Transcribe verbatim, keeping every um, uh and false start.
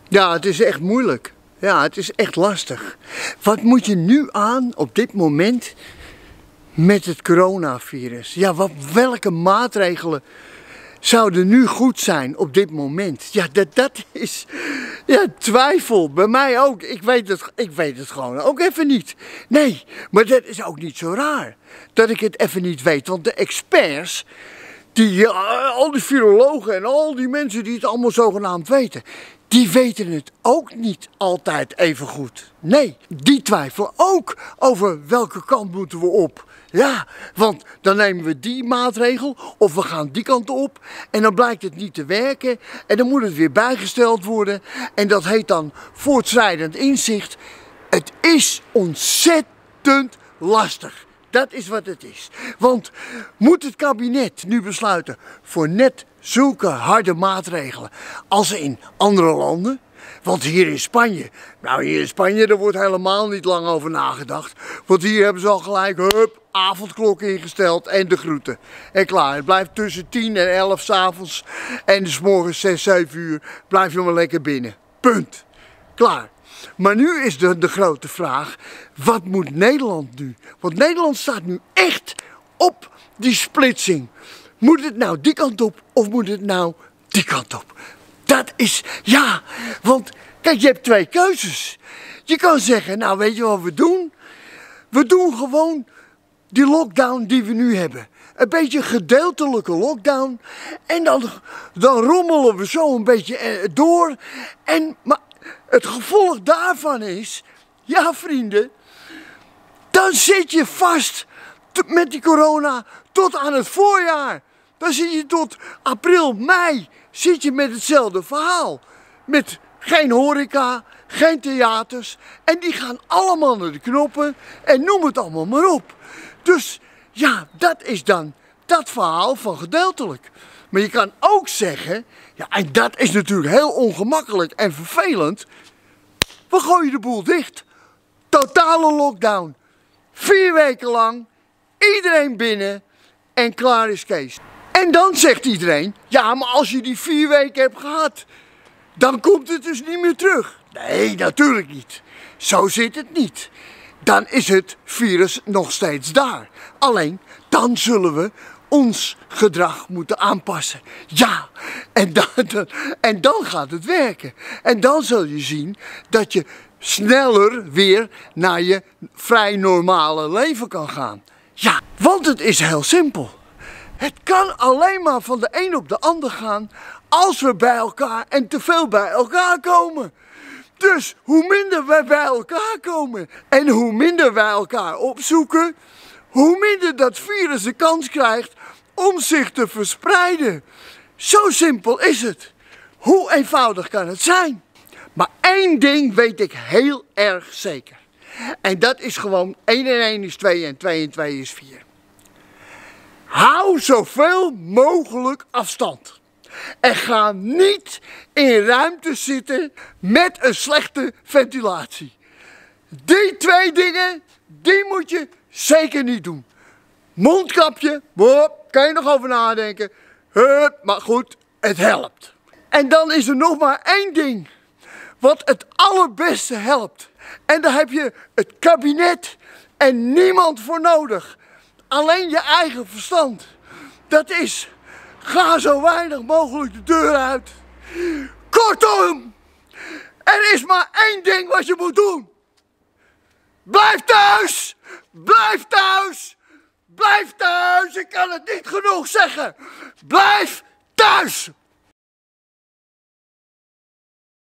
Ja, het is echt moeilijk. Ja, het is echt lastig. Wat moet je nu aan op dit moment met het coronavirus? Ja, wat, welke maatregelen zouden nu goed zijn op dit moment? Ja, dat, dat is ja, twijfel. Bij mij ook. Ik weet, het, ik weet het gewoon ook even niet. Nee, maar dat is ook niet zo raar dat ik het even niet weet. Want de experts, die, al die virologen en al die mensen die het allemaal zogenaamd weten, die weten het ook niet altijd even goed. Nee, die twijfelen ook over welke kant moeten we op. Ja, want dan nemen we die maatregel of we gaan die kant op en dan blijkt het niet te werken en dan moet het weer bijgesteld worden en dat heet dan voortschrijdend inzicht. Het is ontzettend lastig. Dat is wat het is. Want moet het kabinet nu besluiten voor net zulke harde maatregelen als in andere landen? Want hier in Spanje, nou hier in Spanje, daar wordt helemaal niet lang over nagedacht. Want hier hebben ze al gelijk, hup, avondklok ingesteld en de groeten. En klaar, het blijft tussen tien en elf 's avonds en dus morgens zes, zeven uur blijf je maar lekker binnen. Punt. Klaar. Maar nu is de, de grote vraag, wat moet Nederland nu? Want Nederland staat nu echt op die splitsing. Moet het nou die kant op of moet het nou die kant op? Dat is, ja, want kijk, je hebt twee keuzes. Je kan zeggen, nou weet je wat we doen? We doen gewoon die lockdown die we nu hebben. Een beetje gedeeltelijke lockdown. En dan, dan rommelen we zo een beetje door. En, maar het gevolg daarvan is, ja vrienden, dan zit je vast met die corona tot aan het voorjaar. Dan zit je tot april, mei, zit je met hetzelfde verhaal. Met geen horeca, geen theaters. En die gaan allemaal naar de knoppen en noem het allemaal maar op. Dus ja, dat is dan dat verhaal van gedeeltelijk. Maar je kan ook zeggen, ja, en dat is natuurlijk heel ongemakkelijk en vervelend. We gooien de boel dicht. Totale lockdown. Vier weken lang, iedereen binnen en klaar is Kees. En dan zegt iedereen, ja, maar als je die vier weken hebt gehad, dan komt het dus niet meer terug. Nee, natuurlijk niet. Zo zit het niet. Dan is het virus nog steeds daar. Alleen, dan zullen we ons gedrag moeten aanpassen. Ja, en dan, en dan gaat het werken. En dan zul je zien dat je sneller weer naar je vrij normale leven kan gaan. Ja, want het is heel simpel. Het kan alleen maar van de een op de ander gaan als we bij elkaar en te veel bij elkaar komen. Dus hoe minder wij bij elkaar komen en hoe minder wij elkaar opzoeken, hoe minder dat virus de kans krijgt om zich te verspreiden. Zo simpel is het. Hoe eenvoudig kan het zijn? Maar één ding weet ik heel erg zeker. En dat is gewoon één en één is twee en twee en twee is vier. Hou zoveel mogelijk afstand. En ga niet in ruimtes zitten met een slechte ventilatie. Die twee dingen, die moet je zeker niet doen. Mondkapje, boop, kan je nog over nadenken. Hup, maar goed, het helpt. En dan is er nog maar één ding wat het allerbeste helpt. En daar heb je het kabinet en niemand voor nodig. Alleen je eigen verstand. Dat is, ga zo weinig mogelijk de deur uit. Kortom, er is maar één ding wat je moet doen. Blijf thuis! Blijf thuis! Blijf thuis! Ik kan het niet genoeg zeggen. Blijf thuis!